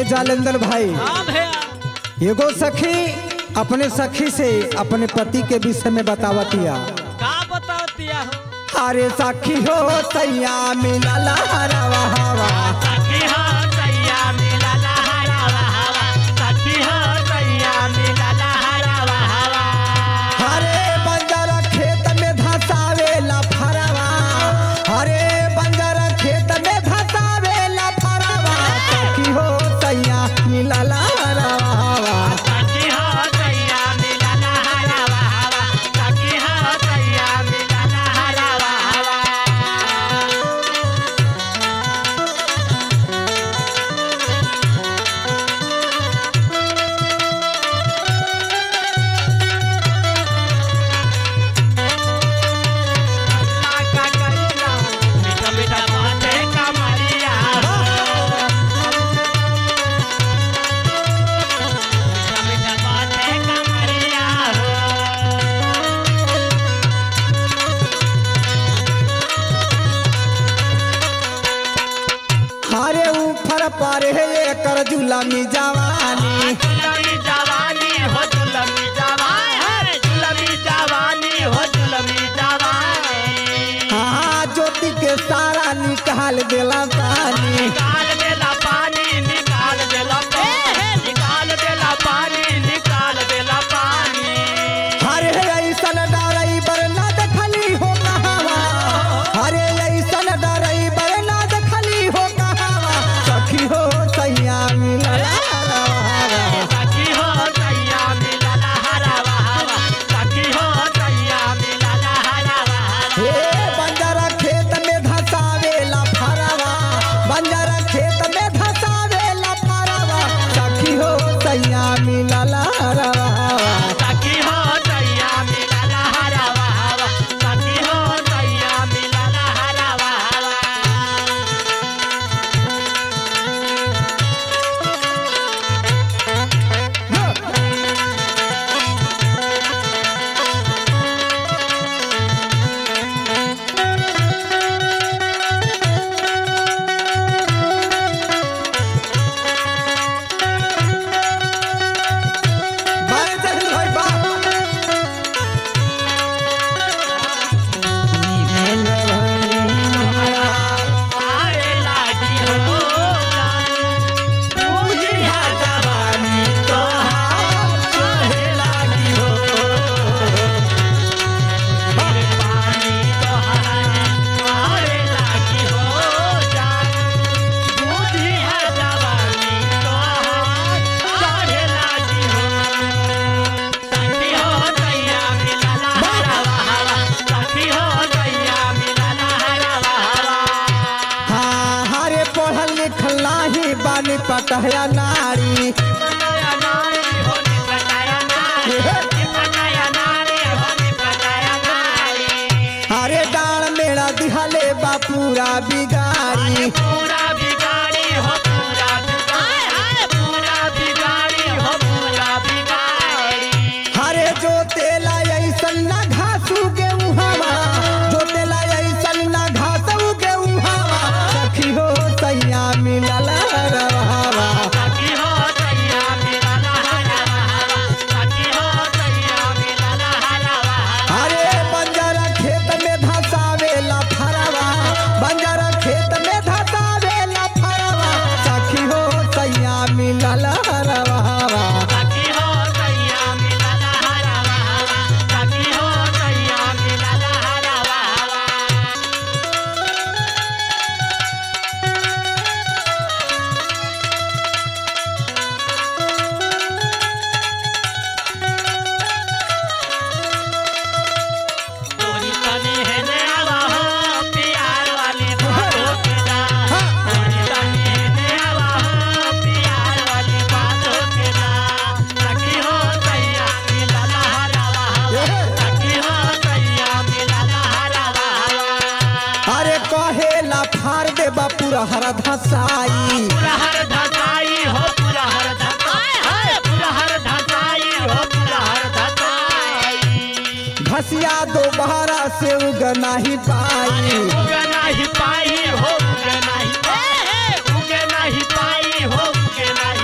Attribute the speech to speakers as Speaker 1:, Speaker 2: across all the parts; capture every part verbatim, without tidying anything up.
Speaker 1: ये जालंधर भाई
Speaker 2: हाँ भैया।
Speaker 1: एगो सखी अपने सखी से अपने पति के विषय में बतावतिया।
Speaker 2: का बतावतिया हो?
Speaker 1: अरे सखी हो सैया मिलल हरवा हवा,
Speaker 2: सखी हो सैया मिलल हरवा हवा, सखी हो सैया मिलल हरवा हवा।
Speaker 1: हरे बंजर खेत में धसावेला फरवा, हरे बंजर खेत में धसावेला फरवा, सखी हो सैया मिलल हरवा हवा।
Speaker 2: सखी हो सैया मिलल हरवा हवा, सखी हो सैया मिलल हरवा हवा। का करिया मीठा मीठा बातें कमरिया हो, मीठा मीठा बातें कमरिया हो।
Speaker 1: हरे ऊपर पर है एकर जुलमी जवानी,
Speaker 2: जुलमी जवानी हो जुलमी जवानी, अरे जुलमी जवानी हो जुलमी जवानी।
Speaker 1: हाँ ज्योति के सारा निकाल देला पानी।
Speaker 2: निकाल देला पानी, निकाल देला पानी, निकाल देला पानी, निकाल देला पानी।
Speaker 1: हरे ऐसन डरई बर ना देखली हो कहावा, हरे ऐसन डरई बर ना देखली हो कहावा, सखी हो सैया मिलल हरवा।
Speaker 2: सखी हो सैया मिलल हरवा हवा, सखी हो सैया मिलल हरवा हवा।
Speaker 1: हे बंजर खेत में धसावेला फरवा, बंजर खेत में धसावेला फरवा, सखी हो सैया मिलल हरवा।
Speaker 2: सखी हो सैया मिलल हरवा हवा, सखी हो सैया मिलल हरवा हवा।
Speaker 1: बाय जरूर भाई बा।
Speaker 2: आए लागी हो बुझिया जवानी तोहार काहे लागी हो, मेरे पानी तोहार आए लागी हो जान, बुझिया जवानी तोहार काहे लागी हो। सखी हो सैया मिलल हरवा हवा, सखी हो सैया मिलल हरवा हवा।
Speaker 1: हाँ हरे पढ़ल लिखल नाही बानी पटहया नारी,
Speaker 2: पटाया नारी हो पटाया नारी, पटाया नारी हो पटाया नारी।
Speaker 1: हरे डाल मेरा दिहले बा पूरा बिगाड़ी,
Speaker 2: पूरा बिगाड़ी हो पूरा बिगाड़ी, हाय पूरा बिगाड़ी हो पूरा बिगाड़ी।
Speaker 1: हरे जो तेला ऐसन ना घासू के उहावा, जो तेला ऐसन ना घासू के उहावा, सखी हो सैया मिलल हरवा।
Speaker 2: सखी हो सैया मिलल हरवा हवा, सखी हो सैया मिलल हरवा हवा।
Speaker 1: हरे बंजर खेत में धसावेला फरवा, बंजर खेत में धसावेला फरवा, सखी हो सैया मिलल हरवा।
Speaker 2: सखी हो सैया मिलल हरवा हवा, सखी हो सैया मिलल हरवा हवा। तोरी तनी हेने आवा हो प्यार वाली बातों के ना, तोरी तनी हेने आवा हो प्यार वाली बातों के ना। सखी हो सैया मिलल हरवा हवा, सखी हो सैया मिलल हरवा हवा।
Speaker 1: अरे कहेला फार देबा पूरा हर धसाई,
Speaker 2: पूरा हर धसाई हो पूरा हर धसाई, हाय पूरा हर धसाई हो पूरा हर धसाई।
Speaker 1: घसिया दोबारा से उग नहीं पाई,
Speaker 2: उग नहीं पाई हो उग नहीं, उग नहीं पाई हो उग नहीं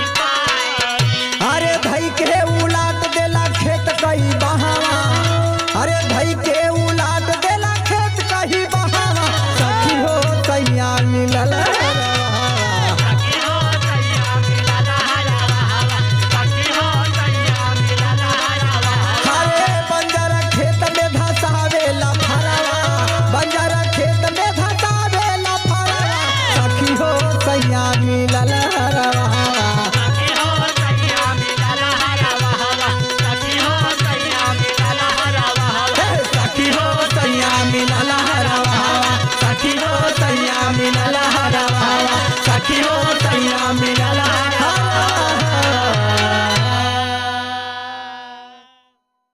Speaker 1: सैया मिलल